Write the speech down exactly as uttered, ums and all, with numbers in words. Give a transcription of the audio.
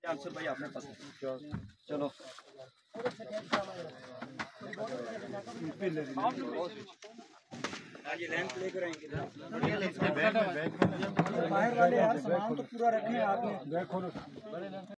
Answer भाई आपने पास चलो ये लेंथ लेकर आएंगे बाहर वाले यार सामान तो पूरा रखे हैं आपने।